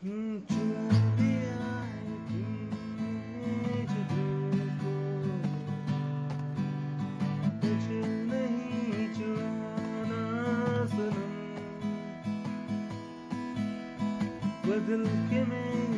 चुरा लिया है तुमने जो दिल को, कुछ नहीं चुराना सनम, बदल के मैं